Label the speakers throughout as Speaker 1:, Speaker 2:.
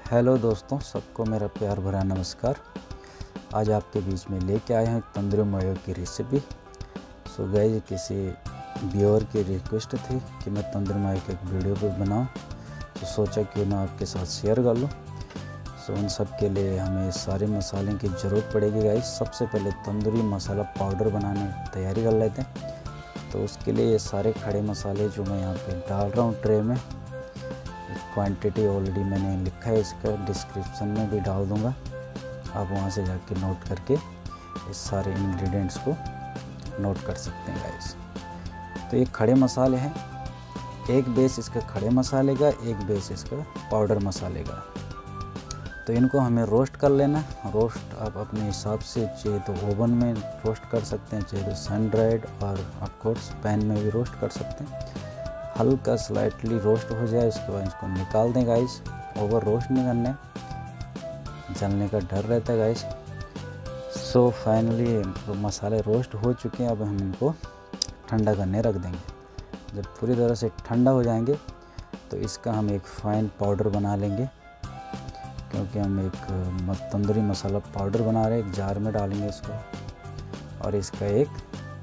Speaker 1: Hello दोस्तों, सबको मेरा प्यार भरा नमस्कार। आज आपके बीच में लेके आए हैं तंदूरी मायो की रेसिपी। सो गाइस, किसी व्यूअर की रिक्वेस्ट थी कि मैं तंदूरी मायो की एक वीडियो पे बनाऊं, तो सोचा क्यों ना आपके साथ शेयर कर लूं। सो उन सब के लिए हमें सारे मसाले की ज़रूरत पड़ेगी गाइस। सबसे पहले तंदूरी मसाला पाउडर बनाने की तैयारी कर लेते हैं। तो उसके लिए ये सारे खड़े मसाले जो मैं यहाँ पे डाल रहा हूँ ट्रे में, क्वांटिटी ऑलरेडी मैंने लिखा है, इसका डिस्क्रिप्शन में भी डाल दूंगा, आप वहाँ से जाके नोट करके इस सारे इंग्रेडिएंट्स को नोट कर सकते हैं गाइस। तो ये खड़े मसाले हैं, एक बेस इसका खड़े मसाले का, एक बेस इसका पाउडर मसाले का। तो इनको हमें रोस्ट कर लेना। रोस्ट आप अपने हिसाब से चाहिए तो ओवन में रोस्ट कर सकते हैं, चाहिए तो सन ड्राइड और ऑफकोर्स पैन में भी रोस्ट कर सकते हैं। हल्का स्लाइटली रोस्ट हो जाए उसके बाद इसको निकाल दें गाइस। ओवर रोस्ट नहीं करने, जलने का डर रहता है गाइस। सो फाइनली मसाले रोस्ट हो चुके हैं। अब हम इनको ठंडा करने रख देंगे। जब पूरी तरह से ठंडा हो जाएंगे तो इसका हम एक फाइन पाउडर बना लेंगे, क्योंकि हम एक तंदूरी मसाला पाउडर बना रहे हैं। एक जार में डालेंगे इसको और इसका एक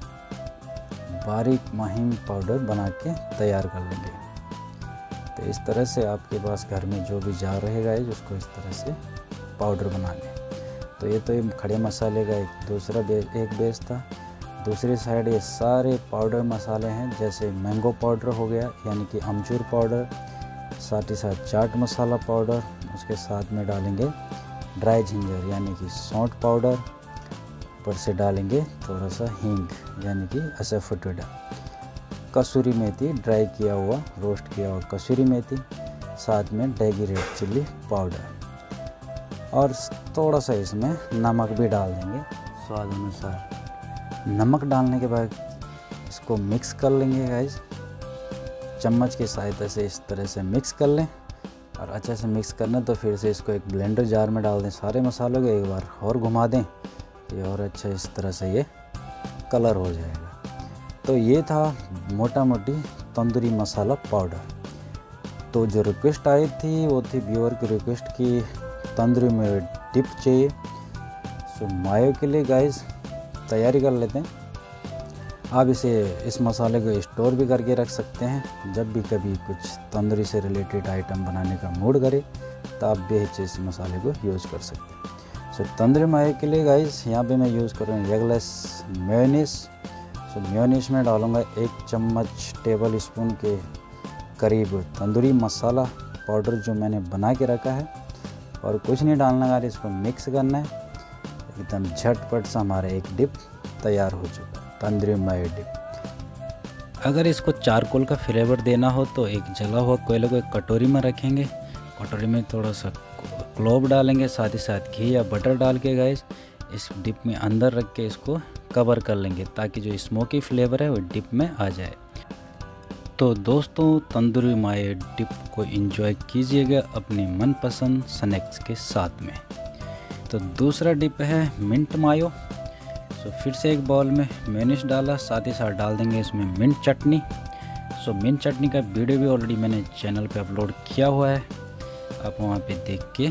Speaker 1: बारीक महीन पाउडर बना के तैयार कर लेंगे। तो इस तरह से आपके पास घर में जो भी जार रहेगा है उसको इस तरह से पाउडर बना लें। तो ये खड़े मसाले का एक बेस था। दूसरी साइड ये सारे पाउडर मसाले हैं, जैसे मैंगो पाउडर हो गया यानी कि अमचूर पाउडर, साथ ही साथ चाट मसाला पाउडर, उसके साथ में डालेंगे ड्राई जिंजर यानी कि सौंठ पाउडर, ऊपर से डालेंगे थोड़ा सा हींग यानी कि असाफोटिडा, कसूरी मेथी ड्राई किया हुआ रोस्ट किया हुआ कसूरी मेथी, साथ में डेगी रेड चिल्ली पाउडर और थोड़ा सा इसमें नमक भी डाल देंगे स्वाद अनुसार। नमक डालने के बाद इसको मिक्स कर लेंगे गाइस। चम्मच की सहायता से इस तरह से मिक्स कर लें और अच्छे से मिक्स करना। तो फिर से इसको एक ब्लेंडर जार में डाल दें, सारे मसालों को एक बार और घुमा दें ये और अच्छा इस तरह से ये कलर हो जाएगा। तो ये था मोटा मोटी तंदूरी मसाला पाउडर। तो जो रिक्वेस्ट आई थी वो थी व्यूअर की रिक्वेस्ट की तंदूरी में डिप चाहिए। सो मायो के लिए गाइस तैयारी कर लेते हैं। आप इस मसाले को स्टोर भी करके रख सकते हैं। जब भी कभी कुछ तंदूरी से रिलेटेड आइटम बनाने का मूड करे तो आप भी इस मसाले को यूज़ कर सकते हैं। सो तंदूरी मायो के लिए गाइस यहाँ पे मैं यूज़ कर रहा हूँ 1 गिलास मेयोनीज। सो मेयोनीज में डालूँगा 1 चम्मच टेबल स्पून के करीब तंदूरी मसाला पाउडर जो मैंने बना के रखा है, और कुछ नहीं डालना गाइस, इसको मिक्स करना है। एकदम झटपट से हमारा एक डिप तैयार हो चुका है, तंदूरी मायो डिप। अगर इसको चारकोल का फ्लेवर देना हो तो एक जला हुआ कोयले को एक कटोरी में रखेंगे, कटोरी में थोड़ा सा क्लोव डालेंगे, साथ ही साथ घी या बटर डाल के गाइस इस डिप में अंदर रख के इसको कवर कर लेंगे, ताकि जो स्मोकी फ्लेवर है वो डिप में आ जाए। तो दोस्तों, तंदूरी मायो डिप को एंजॉय कीजिएगा अपनी मनपसंद स्नैक्स के साथ में। तो दूसरा डिप है मिंट मायो। सो फिर से एक बाउल में मेयोनीज डाला, साथ ही साथ डाल देंगे इसमें मिंट चटनी। सो मिंट चटनी का वीडियो भी ऑलरेडी मैंने चैनल पे अपलोड किया हुआ है, आप वहाँ पे देख के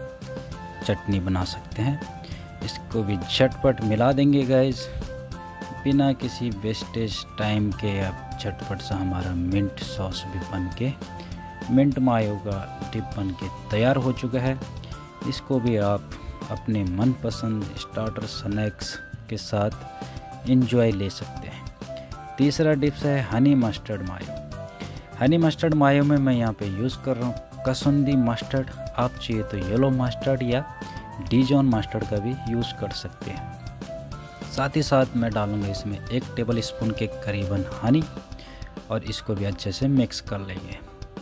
Speaker 1: चटनी बना सकते हैं। इसको भी झटपट मिला देंगे गाइस, बिना किसी वेस्टेज टाइम के। अब झटपट सा हमारा मिंट सॉस भी बन के मिंट मायो का डिप बन के तैयार हो चुका है। इसको भी आप अपने मनपसंद स्टार्टर स्नैक्स के साथ एंजॉय ले सकते हैं। तीसरा डिप्स है honey mustard mayo. Honey mustard mayo में मैं यहाँ पे यूज़ कर रहा हूँ कसुंदी मस्टर्ड। आप चाहिए तो येलो मस्टर्ड या डिजॉन मस्टर्ड का भी यूज़ कर सकते हैं। साथ ही साथ मैं डालूंगा इसमें 1 टेबल स्पून के करीबन हनी, और इसको भी अच्छे से मिक्स कर लेंगे।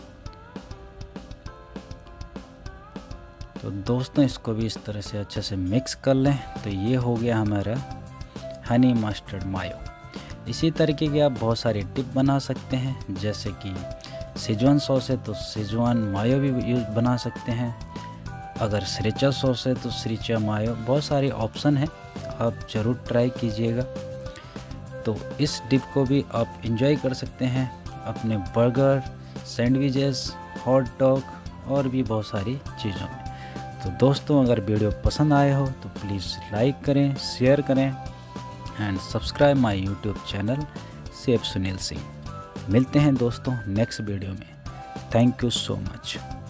Speaker 1: तो दोस्तों, इसको भी इस तरह से अच्छे से मिक्स कर लें। तो ये हो गया हमारा हनी मस्टर्ड मायो। इसी तरीके के आप बहुत सारे डिप बना सकते हैं, जैसे कि सेजवान सॉस है तो सेजवान मायो भी बना सकते हैं। अगर श्रीराचा सॉस है तो श्रीराचा मायो, बहुत सारे ऑप्शन हैं, आप ज़रूर ट्राई कीजिएगा। तो इस डिप को भी आप एंजॉय कर सकते हैं अपने बर्गर, सैंडविचेस, हॉट डॉग और भी बहुत सारी चीज़ों में। तो दोस्तों अगर वीडियो पसंद आए हो तो प्लीज़ लाइक करें, शेयर करें and subscribe my YouTube channel chef Sunil Singh. मिलते हैं दोस्तों नेक्स्ट वीडियो में। Thank you so much.